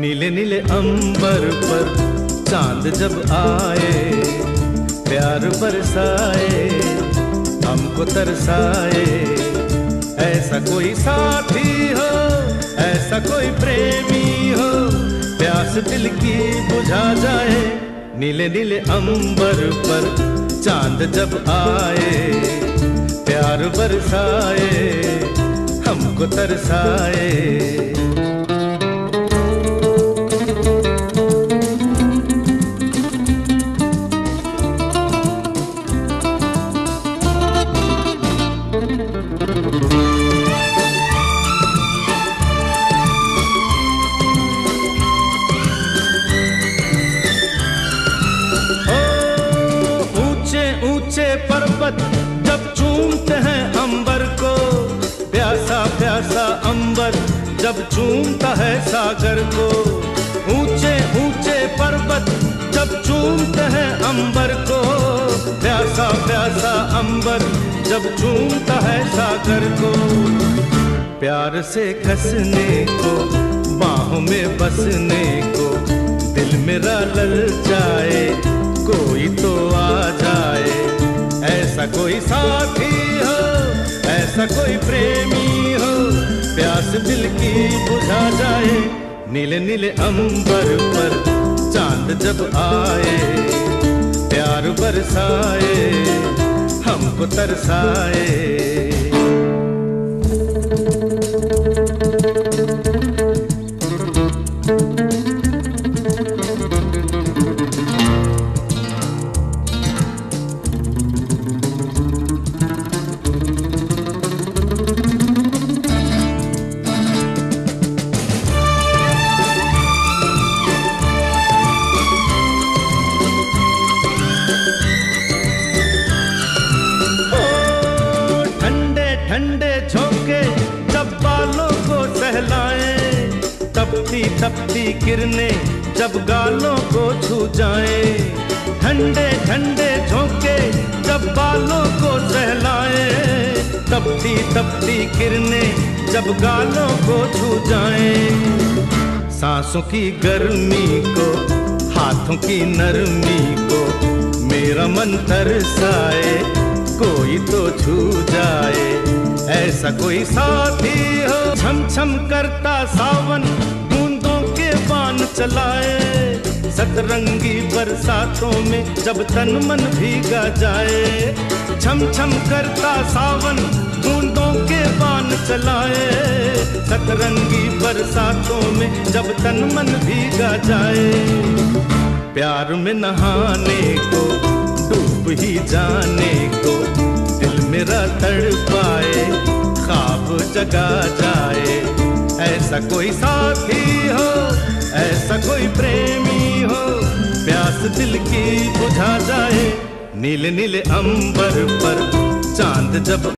नीले नीले अंबर पर चांद जब आए, प्यार बरसाए, हमको तरसाए। ऐसा कोई साथी हो, ऐसा कोई प्रेमी हो, प्यास दिल की बुझा जाए। नीले नीले अंबर पर चांद जब आए, प्यार बरसाए, हमको तरसाए। ऊंचे पर्वत जब चूमते हैं अंबर को, प्यासा प्यासा अंबर जब चूमता है सागर को। ऊंचे ऊंचे पर्वत जब चूमते हैं अंबर को, प्यासा प्यासा अंबर जब चूमता है सागर को। प्यार से कसने को, बाहों में बसने को, दिल मेरा ललचाए, कोई तो आ जाए। ऐसा कोई साथी हो, ऐसा कोई प्रेमी हो, प्यास दिल की बुझा जाए। नीले नीले अंबर पर चांद जब आए, प्यार बरसाए, हमको तरसाए। ठंडे झोंके जब बालों को सहलाए, तपती तपती किरणें जब गालों को छू जाए। ठंडे ठंडे झोंके जब बालों को सहलाए, तपती तपती किरणें जब गालों को छू जाए। सांसों की गर्मी को, हाथों की नरमी को, मेरा मन तरसाए, कोई तो छू जाए। ऐसा कोई साथी हो, छम छम करता सावन बूंदों के बाण चलाए। सतरंगी बरसातों में जब तन मन भीगा जाए। छम छम करता सावन बूंदों के बाण चलाए। सतरंगी बरसातों में जब तन मन भीगा जाए। प्यार में नहाने को, डूब ही जाने को, दिल मेरा तड़पाए, ख्वाब जगा जाए। ऐसा कोई साथी हो, ऐसा कोई प्रेमी हो, प्यास दिल की बुझा जाए। नीले नीले अंबर पर चांद जब